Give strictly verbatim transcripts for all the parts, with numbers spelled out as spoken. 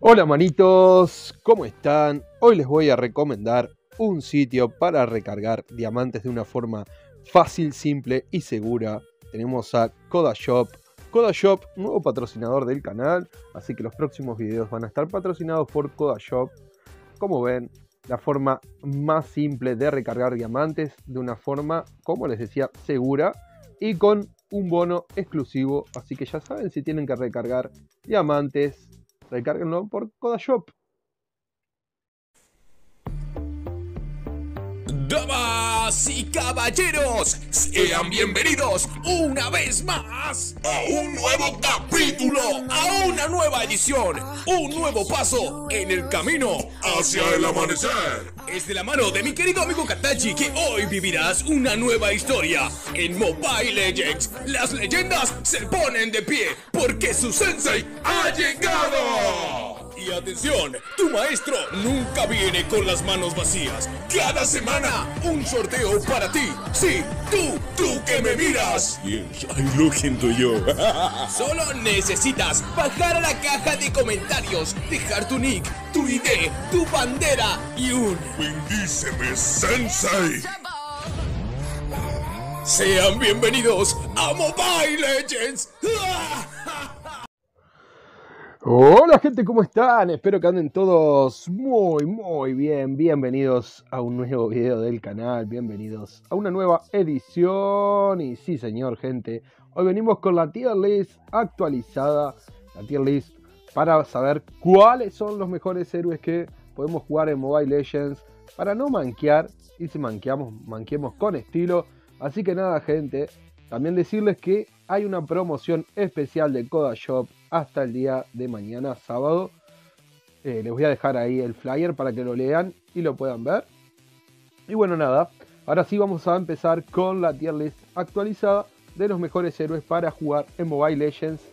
Hola manitos, ¿cómo están? Hoy les voy a recomendar un sitio para recargar diamantes de una forma fácil, simple y segura. Tenemos a CodaShop. CodaShop, nuevo patrocinador del canal, así que los próximos videos van a estar patrocinados por CodaShop. Como ven, la forma más simple de recargar diamantes de una forma, como les decía, segura y con un bono exclusivo. Así que ya saben, si tienen que recargar diamantes, recárguenlo por CodaShop. Damas y caballeros, sean bienvenidos una vez más a un nuevo capítulo, a una nueva edición, un nuevo paso en el camino hacia el amanecer. Es de la mano de mi querido amigo Katachi que hoy vivirás una nueva historia. En Mobile Legends, las leyendas se ponen de pie porque su sensei ha llegado. Y atención, tu maestro nunca viene con las manos vacías. Cada semana, un sorteo para ti. Sí, tú, tú que me miras. Yes, I looking to you. Solo necesitas bajar a la caja de comentarios, dejar tu nick, tu I D, tu bandera y un bendíceme, Sensei. Sean bienvenidos a Mobile Legends. Hola gente, ¿cómo están? Espero que anden todos muy muy bien. Bienvenidos a un nuevo video del canal, bienvenidos a una nueva edición. Y sí señor gente, hoy venimos con la tier list actualizada, la tier list para saber cuáles son los mejores héroes que podemos jugar en Mobile Legends para no manquear, y si manqueamos, manquemos con estilo. Así que nada gente, también decirles que hay una promoción especial de CodaShop hasta el día de mañana, sábado. Eh, les voy a dejar ahí el flyer para que lo lean y lo puedan ver. Y bueno, nada, ahora sí vamos a empezar con la tier list actualizada de los mejores héroes para jugar en Mobile Legends.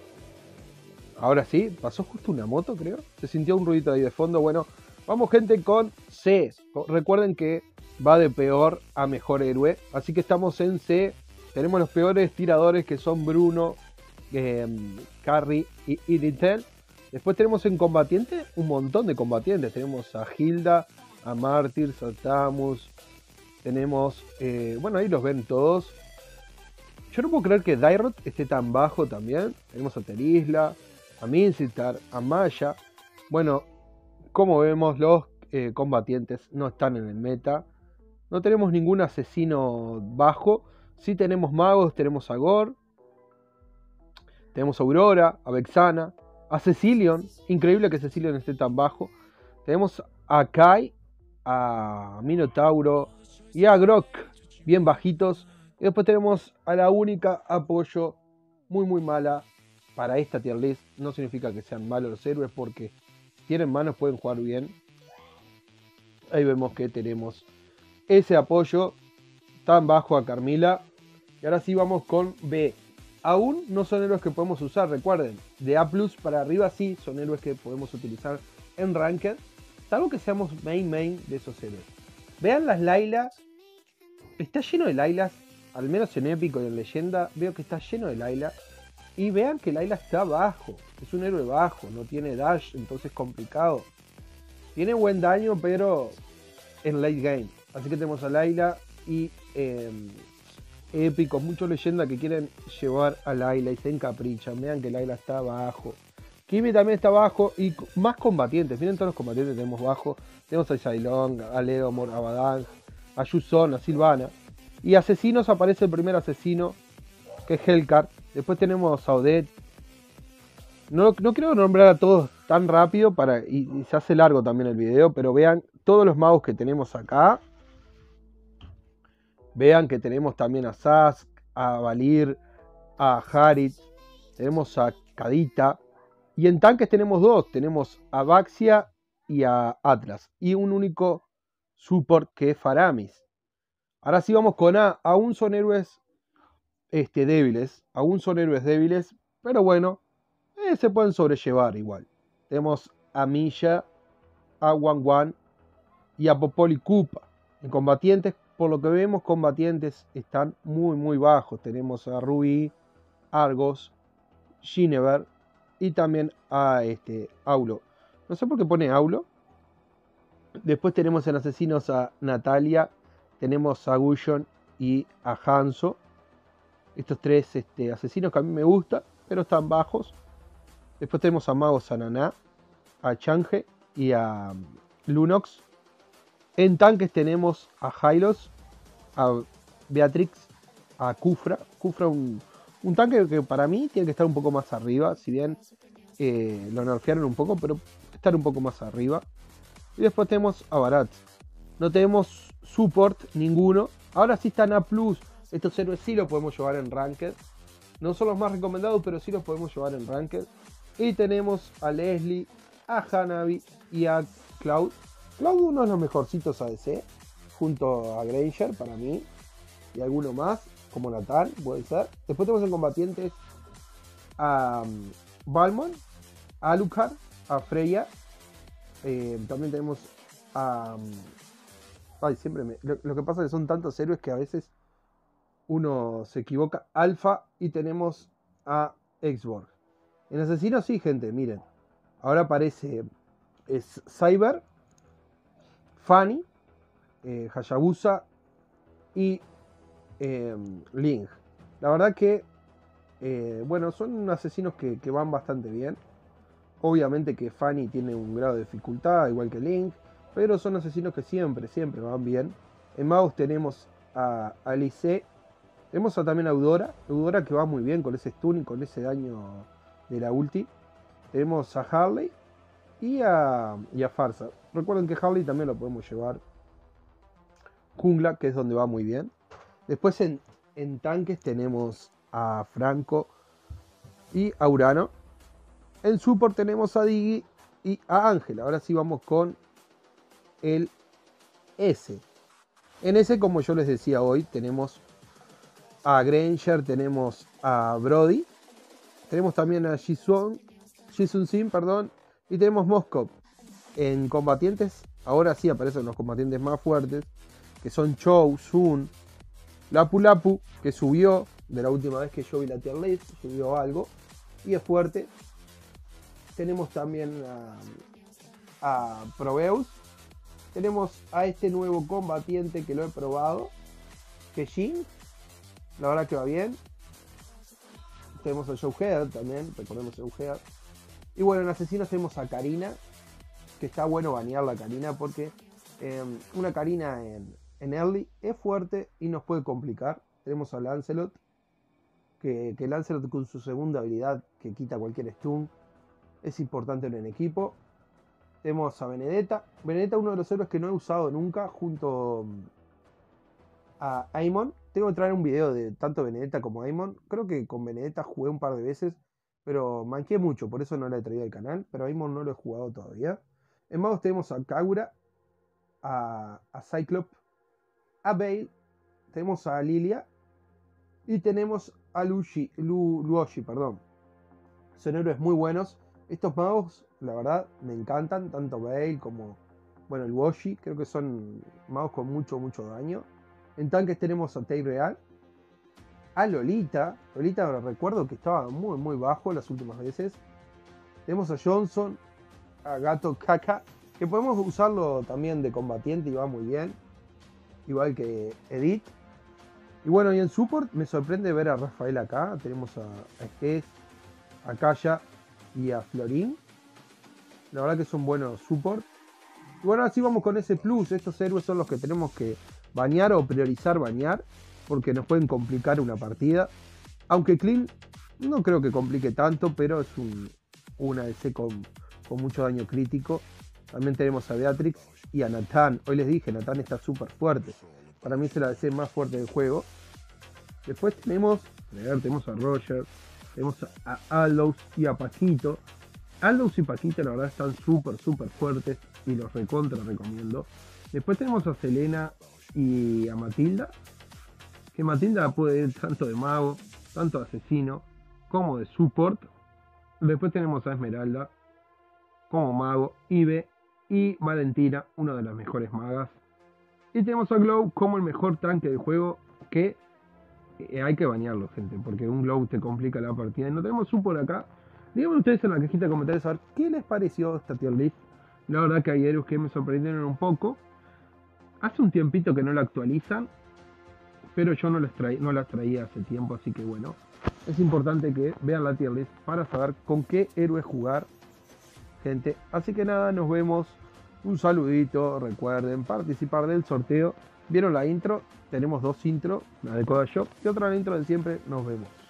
Ahora sí, pasó justo una moto, creo. Se sintió un ruidito ahí de fondo. Bueno, vamos gente con C. Recuerden que va de peor a mejor héroe. Así que estamos en C. Tenemos los peores tiradores que son Bruno, eh, Carry y Idritel. Después tenemos en combatiente un montón de combatientes. Tenemos a Hilda, a Martyrs, a Tamus. Tenemos, eh, bueno, ahí los ven todos. Yo no puedo creer que Dairot esté tan bajo también. Tenemos a Terisla, a Mincitar, a Maya. Bueno, como vemos, los eh, combatientes no están en el meta. No tenemos ningún asesino bajo. Sí tenemos magos, tenemos a Gore, tenemos a Aurora, a Vexana, a Cecilion. Increíble que Cecilion esté tan bajo. Tenemos a Kai, a Minotauro y a Grok, bien bajitos. Y después tenemos a la única apoyo muy muy mala para esta tier list. No significa que sean malos los héroes, porque si tienen manos pueden jugar bien. Ahí vemos que tenemos ese apoyo tan bajo a Carmila. Y ahora sí vamos con B. Aún no son héroes que podemos usar, recuerden. De A plus para arriba sí son héroes que podemos utilizar en Ranked. Salvo que seamos main main de esos héroes. Vean las Layla. Está lleno de Laylas. Al menos en épico y en leyenda veo que está lleno de Layla. Y vean que Layla está bajo. Es un héroe bajo, no tiene dash, entonces es complicado. Tiene buen daño, pero en late game. Así que tenemos a Layla y eh, épico, muchos leyendas que quieren llevar a Layla y se encaprichan. Vean que Layla está bajo. Kimi también está bajo y más combatientes. Miren todos los combatientes que tenemos bajo. Tenemos a Isailong, a Leomor, a Badang, a Yuzon, a Sylvana. Y asesinos aparece el primer asesino, que es Hellcat. Después tenemos a Odette. No, no quiero nombrar a todos tan rápido para y, y se hace largo también el video, pero vean todos los magos que tenemos acá. Vean que tenemos también a Sask, a Valir, a Harit, tenemos a Kadita. Y en tanques tenemos dos, tenemos a Baxia y a Atlas. Y un único support que es Faramis. Ahora sí vamos con A. Aún son héroes este, débiles, aún son héroes débiles, pero bueno, eh, se pueden sobrellevar igual. Tenemos a Milla, a Wan Wan y a Popol y Koopa. En combatientes, por lo que vemos, combatientes están muy muy bajos. Tenemos a Ruby, Argos, Ginever y también a este, Aulo. No sé por qué pone Aulo. Después tenemos en asesinos a Natalia, tenemos a Guyon y a Hanzo. Estos tres este, asesinos que a mí me gustan, pero están bajos. Después tenemos a magos a Naná, a Change y a Lunox. En tanques tenemos a Hylos, a Beatrix, a Kufra. Kufra un, un tanque que para mí tiene que estar un poco más arriba, si bien eh, lo nerfearon un poco, pero estar un poco más arriba. Y después tenemos a Barat. No tenemos support ninguno. Ahora sí están A plus. Estos héroes sí los podemos llevar en Ranked. No son los más recomendados, pero sí los podemos llevar en Ranked. Y tenemos a Leslie, a Hanabi y a Cloud. Cloud uno de los mejorcitos A D C. Junto a Granger para mí. Y alguno más, como Nathan, puede ser. Después tenemos en combatientes a um, Balmon, a Alucard, a Freya. Eh, también tenemos a... Um, ay, siempre me... Lo, lo que pasa es que son tantos héroes que a veces uno se equivoca. Alpha y tenemos a Xborg. En asesinos sí, gente, miren. Ahora aparece es Cyber, Fanny, eh, Hayabusa y eh, Link. La verdad que, eh, bueno, son asesinos que, que van bastante bien. Obviamente que Fanny tiene un grado de dificultad, igual que Link, pero son asesinos que siempre, siempre van bien. En magos tenemos a Alice, tenemos a, también a Eudora, Eudora que va muy bien con ese stun y con ese daño de la ulti. Tenemos a Harley y a, y a Farsa. Recuerden que Harley también lo podemos llevar jungla, que es donde va muy bien. Después en, en tanques tenemos a Franco y a Urano. En support tenemos a Diggy y a Ángel. Ahora sí vamos con el S. En ese, como yo les decía hoy, tenemos a Granger, tenemos a Brody, tenemos también a Jisun, Jisun Sim, perdón, y tenemos Moskov. En combatientes, ahora sí aparecen los combatientes más fuertes, que son Chou, Sun, Lapu Lapu, que subió de la última vez que yo vi la tier list, subió algo, y es fuerte. Tenemos también a, a Probeus. Tenemos a este nuevo combatiente que lo he probado, que es Jin. La verdad que va bien. Tenemos a Showhead también, recordemos a Showhead. Y bueno, en asesinos tenemos a Karina, que está bueno banear la Karina porque eh, una Karina en, en early es fuerte y nos puede complicar. Tenemos a Lancelot, que, que Lancelot con su segunda habilidad que quita cualquier stun es importante en el equipo. Tenemos a Benedetta. Benedetta, uno de los héroes que no he usado nunca, junto a Aimon. Tengo que traer un video de tanto Benedetta como Aimon. Creo que con Benedetta jugué un par de veces, pero manqué mucho, por eso no la he traído al canal. Pero Aimon no lo he jugado todavía. En magos tenemos a Kagura, a, a Cyclops, a Bale, tenemos a Lilia y tenemos a Luoshi, Lu, Luoshi, perdón. Son héroes muy buenos. Estos magos, la verdad, me encantan, tanto Bale como, bueno, el Luoshi, creo que son magos con mucho, mucho daño. En tanques tenemos a Tay Real, a Lolita. Lolita recuerdo que estaba muy, muy bajo las últimas veces. Tenemos a Johnson, a Gato Kaka, que podemos usarlo también de combatiente y va muy bien. Igual que Edith. Y bueno, y en support me sorprende ver a Rafael acá. Tenemos a, a Skess, a Kaya y a Florín. La verdad que son buenos support. Y bueno, así vamos con ese plus. Estos héroes son los que tenemos que banear o priorizar banear, porque nos pueden complicar una partida. Aunque Clean no creo que complique tanto, pero es un, un A D C con, con mucho daño crítico. También tenemos a Beatrix y a Nathan. Hoy les dije, Nathan está súper fuerte. Para mí es el A D C más fuerte del juego. Después tenemos, a ver, tenemos a Roger, tenemos a Aldous y a Paquito. Aldous y Paquito la verdad están súper, súper fuertes y los recontra recomiendo. Después tenemos a Selena y a Matilda, que Matilda puede ir tanto de mago, tanto de asesino, como de support. Después tenemos a Esmeralda como mago, Ive y Valentina, una de las mejores magas. Y tenemos a Glow como el mejor tanque del juego, que eh, hay que bañarlo, gente, porque un Glow te complica la partida. Y no tenemos support acá, Díganme ustedes en la cajita de comentarios a ver qué les pareció esta tier list. La verdad que hay héroes que me sorprendieron un poco. Hace un tiempito que no la actualizan, pero yo no las, traí, no las traía hace tiempo, así que bueno. Es importante que vean la tier list para saber con qué héroes jugar, gente. Así que nada, nos vemos. Un saludito, recuerden participar del sorteo. ¿Vieron la intro? Tenemos dos intros, la de Koda Shop y otra la intro de siempre. Nos vemos.